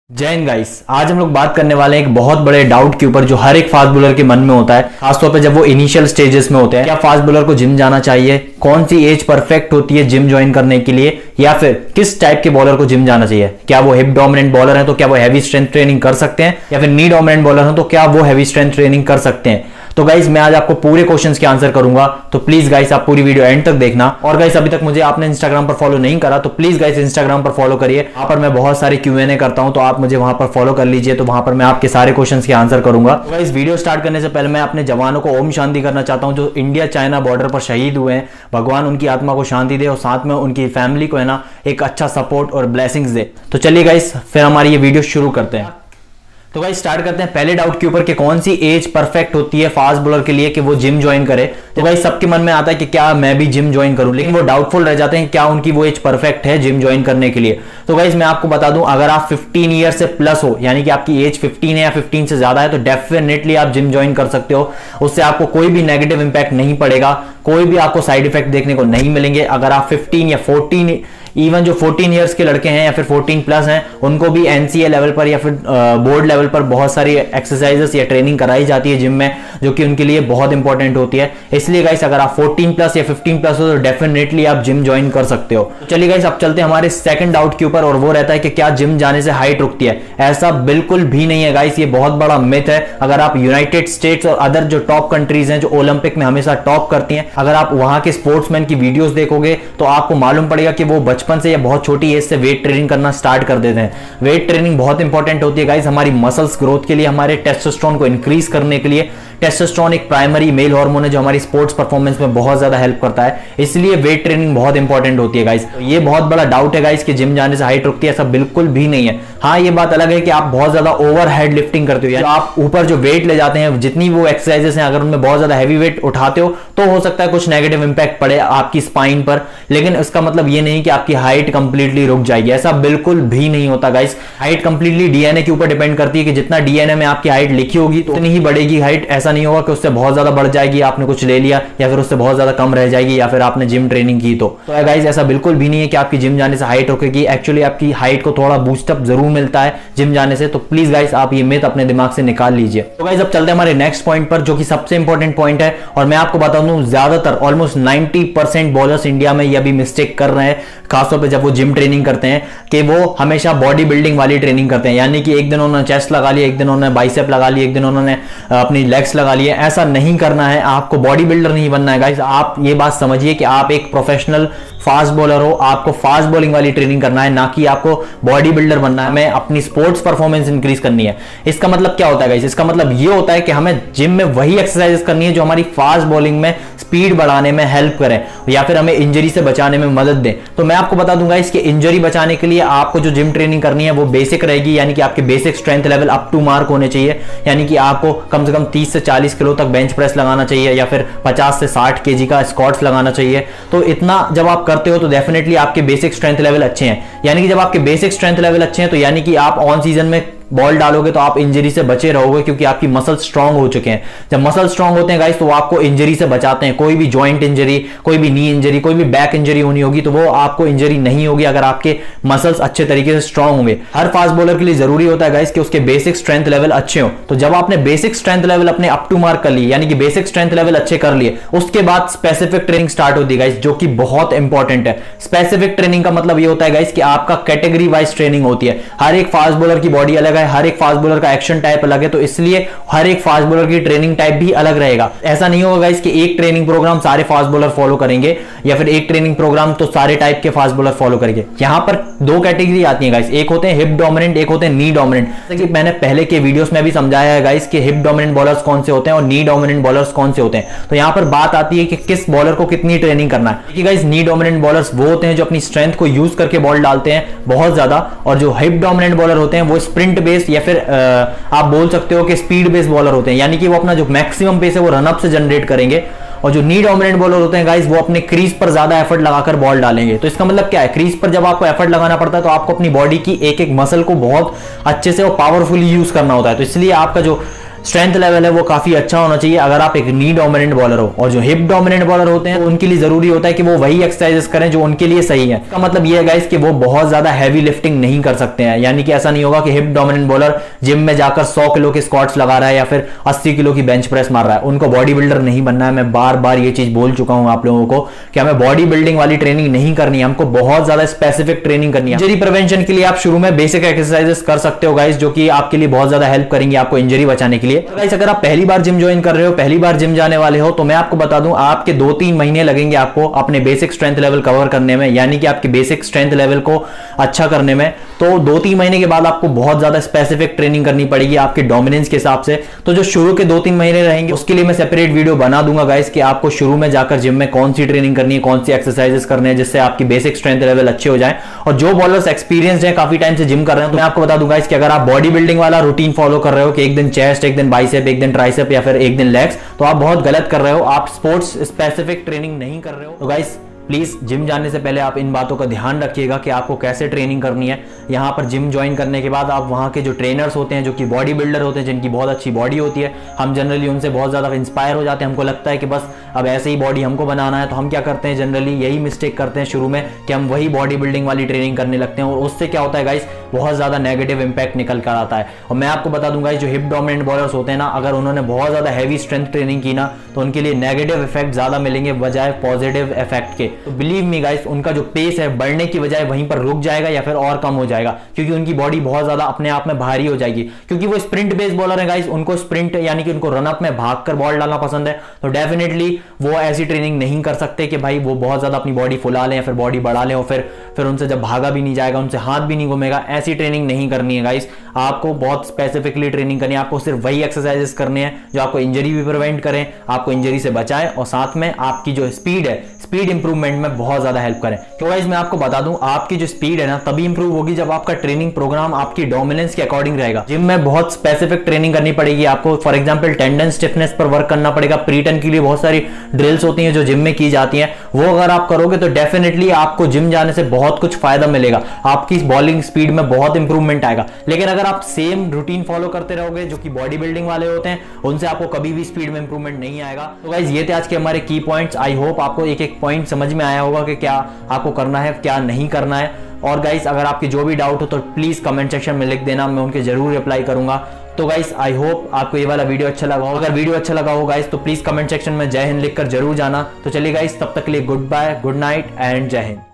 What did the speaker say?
जय हिंद गाइस। आज हम लोग बात करने वाले हैं एक बहुत बड़े डाउट के ऊपर जो हर एक फास्ट बॉलर के मन में होता है, खासतौर पे जब वो इनिशियल स्टेजेस में होते हैं। क्या फास्ट बॉलर को जिम जाना चाहिए? कौन सी एज परफेक्ट होती है जिम ज्वाइन करने के लिए? या फिर किस टाइप के बॉलर को जिम जाना चाहिए? क्या वो हिप डोमिनेंट बॉलर है तो क्या वो हैवी स्ट्रेंथ ट्रेनिंग कर सकते हैं, या फिर नी डोमिनेंट बॉलर है तो क्या वो हैवी स्ट्रेंथ ट्रेनिंग कर सकते हैं? तो गाइस मैं आज आपको पूरे क्वेश्चंस के आंसर करूंगा, तो प्लीज गाइस आप पूरी वीडियो एंड तक देखना। और गाइस अभी तक मुझे आपने इंस्टाग्राम पर फॉलो नहीं करा तो प्लीज गाइस इंस्टाग्राम पर फॉलो करिए। वहां पर मैं बहुत सारे Q&A करता हूं, तो आप मुझे वहां पर फॉलो कर लीजिए, तो वहां पर मैं आपके सारे क्वेश्चंस के आंसर करूंगा। तो गाइस वीडियो स्टार्ट करने से पहले मैं अपने जवानों को ओम शांति करना चाहता हूं जो इंडिया चाइना बॉर्डर पर शहीद हुए हैं। भगवान उनकी आत्मा को शांति दे और साथ में उनकी फैमिली को है ना एक अच्छा सपोर्ट और ब्लेसिंग्स दे। तो चलिए गाइस फिर हमारी ये वीडियो शुरू करते हैं। तो गाइस स्टार्ट करते हैं पहले डाउट के ऊपर कि कौन सी एज परफेक्ट होती है फास्ट बॉलर के लिए कि वो जिम ज्वाइन करे। तो गाइस सबके मन में आता है कि क्या मैं भी जिम ज्वाइन करूं, लेकिन वो डाउटफुल रह जाते हैं क्या उनकी वो एज परफेक्ट है जिम ज्वाइन करने के लिए। तो गाइस मैं आपको बता दूं, अगर आप 15 ईयर से प्लस हो, यानी कि आपकी एज 15 है या 15 से ज्यादा है, तो डेफिनेटली आप जिम ज्वाइन कर सकते हो। उससे आपको कोई भी नेगेटिव इंपैक्ट नहीं पड़ेगा, कोई भी आपको साइड इफेक्ट देखने को नहीं मिलेंगे। अगर आप 15 या 14, इवन जो 14 इयर्स के लड़के हैं या फिर 14 प्लस हैं, उनको भी NCA लेवल पर या फिर बोर्ड लेवल पर बहुत सारी एक्सरसाइजेस या ट्रेनिंग कराई जाती है जिम में, जो कि उनके लिए बहुत इंपॉर्टेंट होती है। इसलिए गाइस अगर आप 14 प्लस या 15 प्लस हो तो डेफिनेटली आप जिम ज्वाइन कर सकते हो। तो चलिए गाइस अब चलते हैं हमारे सेकंड डाउट के ऊपर, और वो रहता है कि क्या जिम जाने से हाइट रुकती है? ऐसा बिल्कुल भी नहीं है गाइस, ये बहुत बड़ा मिथ है। अगर आप यूनाइटेड स्टेट्स और अदर जो टॉप कंट्रीज हैं जो ओलंपिक में हमेशा टॉप करती हैं, अगर आप वहां के स्पोर्ट्समैन की वीडियोस देखोगे तो आपको मालूम पड़ेगा कि वो बचपन से या बहुत छोटी एज से वेट ट्रेनिंग करना स्टार्ट कर देते हैं। वेट ट्रेनिंग बहुत इंपॉर्टेंट होती है गाइस हमारी मसल्स ग्रोथ के लिए, हमारे टेस्टोस्टेरोन को इंक्रीज करने के लिए। टेस्टोस्टेरोन एक प्राइमरी मेल हार्मोन है जो हमारी स्पोर्ट्स परफॉर्मेंस में बहुत ज्यादा हेल्प करता है, इसलिए वेट ट्रेनिंग बहुत इंपॉर्टेंट होती है गाइस। तो ये बहुत बड़ा डाउट है गाइस कि जिम जाने से हाइट रुकती है, ऐसा बिल्कुल भी नहीं है। हाँ ये बात अलग है कि आप बहुत ज्यादा ओवर हेड लिफ्टिंग करते हो, या आप ऊपर जो वेट ले जाते हैं, जितनी वो एक्सरसाइजेस हैं, अगर उनमें बहुत ज्यादा हैवी वेट उठाते हो तो हो सकता है कुछ नेगेटिव इंपैक्ट पड़े आपकी स्पाइन पर, लेकिन इसका मतलब ये नहीं कि आपकी हाइट कंप्लीटली रुक जाएगी, ऐसा बिल्कुल भी नहीं होता गाइस। हाइट कंप्लीटली DNA के ऊपर डिपेंड करती है कि जितना DNA में आपकी हाइट लिखी होगी तो उतनी ही बढ़ेगी हाइट। ऐसा नहीं होगा कि उससे बहुत ज्यादा बढ़ जाएगी, आपने कुछ ले लिया, या फिर उससे बहुत ज्यादा कम रह जाएगी, या फिर आपने जिम ट्रेनिंग की। तो गाइस ऐसा बिल्कुल भी नहीं है कि आपकी जिम जाने से हाइट रुकेगी। एक्चुअली आपकी हाइट को थोड़ा बूस्टअप जरूर मिलता है जिम जाने से, तो प्लीज गाइस आप ये मिथ अपने दिमाग से निकाल लीजिए। तो गाइस अब चलते हैं हमारे नेक्स्ट पॉइंट पर, जो कि सबसे इंपॉर्टेंट पॉइंट है, और मैं आपको बता दूं ज्यादातर ऑलमोस्ट 90% बॉलर्स इंडिया में यह भी मिस्टेक कर रहे हैं, खासतौर पर जब वो जिम ट्रेनिंग करते हैं, कि वो हमेशा बॉडी बिल्डिंग वाली ट्रेनिंग करते हैं। यानी कि एक दिन उन्होंने चेस्ट लगा लिया, एक दिन उन्होंने बाइसेप लगा लिया, एक दिन उन्होंने अपनी लेग्स लगा लिए। ऐसा नहीं करना है, आपको बॉडी बिल्डर नहीं बनना है गाइस। आप ये बात समझिए कि आप एक प्रोफेशनल फास्ट बॉलर हो, आपको फास्ट बॉलिंग वाली ट्रेनिंग करना है, ना कि आपको बॉडी बिल्डर बनना है। हमें अपनी स्पोर्ट्स परफॉर्मेंस इंक्रीज करनी है। इसका मतलब क्या होता है गाइस? इसका मतलब ये होता है कि हमें जिम में वही एक्सरसाइजेस करनी है जो हमारी फास्ट बॉलिंग में स्पीड बढ़ाने में हेल्प करें, या फिर हमें इंजरी से बचाने में मदद दें। तो मैं आपको बता दूंगा इसके इंजरी बचाने के लिए आपको जो जिम ट्रेनिंग करनी है वो बेसिक रहेगी, यानी कि आपके basic strength level up to mark होने चाहिए। यानी कि आपको कम से कम 30 से 40 किलो तक बेंच प्रेस लगाना चाहिए, या फिर 50 से 60 केजी का स्क्वाट्स लगाना चाहिए। तो इतना जब आप करते हो तो डेफिनेटली आपके बेसिक स्ट्रेंथ लेवल अच्छे हैं। यानी कि जब आपके बेसिक स्ट्रेंथ लेवल अच्छे हैं तो यानी कि आप ऑन सीजन में बॉल डालोगे तो आप इंजरी से बचे रहोगे, क्योंकि आपकी मसल स्ट्रांग हो चुके हैं। जब मसल स्ट्रांग होते हैं गाइस तो वो आपको इंजरी से बचाते हैं। कोई भी जॉइंट इंजरी, कोई भी नी इंजरी, कोई भी बैक इंजरी होनी होगी तो वो आपको इंजरी नहीं होगी अगर आपके मसल्स अच्छे तरीके से स्ट्रांग होंगे। हर फास्ट बॉलर के लिए जरूरी होता है गाइस कि उसके बेसिक स्ट्रेंथ लेवल अच्छे हो। तो जब आपने बेसिक स्ट्रेंथ लेवल अपने अप टू मार्क कर लिए, यानी कि बेसिक स्ट्रेंथ लेवल अच्छे कर लिए, उसके बाद स्पेसिफिक ट्रेनिंग स्टार्ट होती है गाइस, जो कि बहुत इंपॉर्टेंट है। स्पेसिफिक ट्रेनिंग का मतलब ये होता है गाइस कि आपका कैटेगरी वाइज ट्रेनिंग होती है। हर एक फास्ट बॉलर की बॉडी अलग है, हर एक फास्ट बॉलर का एक्शन टाइप अलग है, तो इसलिए हर एक फास्ट बॉलर की ट्रेनिंग टाइप भी अलग रहेगा। ऐसा नहीं होगा गाइस कि एक ट्रेनिंग प्रोग्राम सारे फास्ट बॉलर फॉलो करेंगे, या फिर एक ट्रेनिंग प्रोग्राम तो सारे टाइप के फास्ट बॉलर फॉलो करेंगे। यहां पर दो कैटेगरी आती है गाइस, एक होते हैं हिप डोमिनेंट, एक होते हैं नी डोमिनेंट। जैसे कि मैंने पहले के वीडियोस में भी समझाया है गाइस कि हिप डोमिनेंट बॉलर्स कौन से होते हैं और नी डोमिनेंट बॉलर्स कौन से होते हैं। तो यहां पर बात आती है कि किस बॉलर को कितनी ट्रेनिंग करना है। देखिए गाइस नी डोमिनेंट बॉलर्स वो होते हैं जो अपनी स्ट्रेंथ को यूज करके बॉल डालते हैं बहुत ज्यादा, और जो हिप डोमिनेंट बॉलर होते हैं वो स्प्रिंट बेस्ड, या फिर आप बोल सकते हो कि स्पीड बेस्ड बॉलर होते हैं। यानी कि वो अपना जो मैक्सिमम पेस है वो रनअप से जनरेट करेंगे। और जो नी डोमिनेंट बॉलर होते हैं गाइस वो अपने क्रीज पर ज्यादा एफर्ट लगाकर बॉल डालेंगे। तो इसका मतलब क्या है? क्रीज पर जब आपको एफर्ट लगाना पड़ता है तो आपको अपनी बॉडी की एक एक मसल को बहुत अच्छे से और पावरफुली यूज करना होता है। तो इसलिए आपका जो स्ट्रेंथ लेवल है वो काफी अच्छा होना चाहिए अगर आप एक नी डोमिनेंट बॉलर हो। और जो हिप डोमिनेंट बॉलर होते हैं उनके लिए जरूरी होता है कि वो वही एक्सरसाइजेस करें जो उनके लिए सही है। इसका मतलब ये है गाइस कि वो बहुत ज्यादा हैवी लिफ्टिंग नहीं कर सकते हैं, यानी कि ऐसा नहीं होगा कि हिप डोमिनेंट बॉलर जिम में जाकर 100 किलो के स्क्वाट्स लगा रहा है या फिर 80 किलो की बेंच प्रेस मार रहा है। उनको बॉडी बिल्डर नहीं बनना है। मैं बार बार ये चीज बोल चुका हूं आप लोगों को कि हमें बॉडी बिल्डिंग वाली ट्रेनिंग नहीं करनी है, हमको बहुत ज्यादा स्पेसिफिक ट्रेनिंग करनी है। इंजरी प्रिवेंशन के लिए आप शुरू में बेसिक एक्सरसाइजेस कर सकते हो गाइस, जो कि आपके लिए बहुत ज्यादा हेल्प करेंगे आपको इंजरी बचाने के लिए। गाइस अगर आप पहली बार जिम ज्वाइन कर रहे हो, पहली बार जिम जाने वाले हो, तो मैं आपको बता दूं आपके 2-3 महीने लगेंगे आपको अपने बेसिक स्ट्रेंथ लेवल कवर करने में, यानी कि आपके बेसिक स्ट्रेंथ लेवल को अच्छा करने में। तो 2-3 महीने के बाद आपको बहुत ज्यादा स्पेसिफिक ट्रेनिंग करनी पड़ेगी आपके डोमिनेंस के हिसाब से। तो जो शुरू के 2-3 महीने रहेंगे उसके लिए मैं सेपरेट वीडियो बना दूंगा गाइस कि आपको शुरू में जाकर जिम में कौन सी ट्रेनिंग करनी है, कौन सी एक्सरसाइजेस करने हैं जिससे आपकी बेसिक स्ट्रेंथ लेवल अच्छे हो जाए। और जो बॉलर्स एक्सपीरियंस्ड हैं, काफी टाइम से जिम कर रहे हैं, तो मैं आपको बता दूंगा कि अगर आप बॉडी बिल्डिंग वाला रूटीन फॉलो कर रहे हो कि एक दिन चेस्ट, एक दिन बाइसेप, एक दिन ट्राइसेप या फिर एक दिन लेग्स, तो आप बहुत गलत कर रहे हो। आप स्पोर्ट्स स्पेसिफिक ट्रेनिंग नहीं कर रहे हो। तो गाइस प्लीज जिम जाने से पहले आप इन बातों का ध्यान रखिएगा कि आपको कैसे ट्रेनिंग करनी है। यहाँ पर जिम ज्वाइन करने के बाद आप वहाँ के जो ट्रेनर्स होते हैं, जो कि बॉडी बिल्डर होते हैं, जिनकी बहुत अच्छी बॉडी होती है, हम जनरली उनसे बहुत ज़्यादा इंस्पायर हो जाते हैं। हमको लगता है कि बस अब ऐसे ही बॉडी हमको बनाना है, तो हम क्या करते हैं, जनरली यही मिस्टेक करते हैं शुरू में कि हम वही बॉडी बिल्डिंग वाली ट्रेनिंग करने लगते हैं। और उससे क्या होता है गाइस, बहुत ज़्यादा नेगेटिव इंपैक्ट निकल कर आता है। और मैं आपको बता दूंगा जो हिप डोमिनेंट बॉलर्स होते हैं ना, अगर उन्होंने बहुत ज़्यादा हैवी स्ट्रेंथ ट्रेनिंग की ना, तो उनके लिए नेगेटिव इफेक्ट ज़्यादा मिलेंगे बजाय पॉजिटिव इफेक्ट के। तो बिलीव मी गाइस, उनका जो पेस है बढ़ने की बजाय वहीं पर रुक जाएगा या फिर और कम हो जाएगा, क्योंकि उनकी बॉडी बहुत ज्यादा अपने आप में भारी हो जाएगी। क्योंकि वो स्प्रिंट बेस्ड बॉलर है गाइस, उनको स्प्रिंट यानी कि उनको रनअप में भागकर बॉल डालना पसंद है। तो डेफिनेटली वो ऐसी ट्रेनिंग नहीं कर सकते कि भाई वो बहुत ज्यादा अपनी बॉडी फुला लें या फिर बॉडी बढ़ा लें और फिर उनसे जब भागा भी नहीं जाएगा, उनसे हाथ भी नहीं घूमेगा। ऐसी ट्रेनिंग नहीं करनी है गाइस। आपको बहुत स्पेसिफिकली ट्रेनिंग करनी है। आपको सिर्फ वही एक्सरसाइजेस करने हैं जो आपको इंजरी भी प्रिवेंट करें, आपको इंजरी से बचाएं और साथ में आपकी जो स्पीड है, स्पीड इंप्रूवमेंट में बहुत ज्यादा हेल्प करें। तो गाइस मैं आपको बता दूं, आपकी जो स्पीड है ना तभी इंप्रूव होगी जब आपका ट्रेनिंग प्रोग्राम आपकी डोमिनेंस के अकॉर्डिंग रहेगा। जिम में बहुत स्पेसिफिक ट्रेनिंग करनी पड़ेगी आपको। फॉर एग्जांपल टेंडन स्टिफनेस पर वर्क करना पड़ेगा। प्रीटन के लिए बहुत सारी ड्रिल्स होती हैं जो जिम में की जाती हैं, वो अगर आप करोगे तो डेफिनेटली आपको जिम जाने से बहुत कुछ फायदा मिलेगा। आपकी बॉलिंग स्पीड में बहुत इंप्रूवमेंट आएगा। लेकिन अगर आप सेम रूटीन फॉलो करते रहोगे जो कि बॉडी बिल्डिंग वाले होते हैं, उनसे आपको कभी भी स्पीड में इंप्रूवमेंट नहीं आएगा। तो गाइस ये थे आज के हमारे की पॉइंट्स। आई होप आपको एक एक पॉइंट समझ में आया होगा कि क्या आपको करना है, क्या नहीं करना है। और गाइस अगर आपकी जो भी डाउट हो तो प्लीज कमेंट सेक्शन में लिख देना, मैं उनके जरूर रिप्लाई करूंगा। तो गाइस आई होप आपको ये वाला वीडियो अच्छा लगा हो। अगर वीडियो अच्छा लगा हो गाइस तो प्लीज कमेंट सेक्शन में जय हिंद लिखकर जरूर जाना। तो चलिए गाइस, तब तक के लिए goodbye, good night and जय हिंद।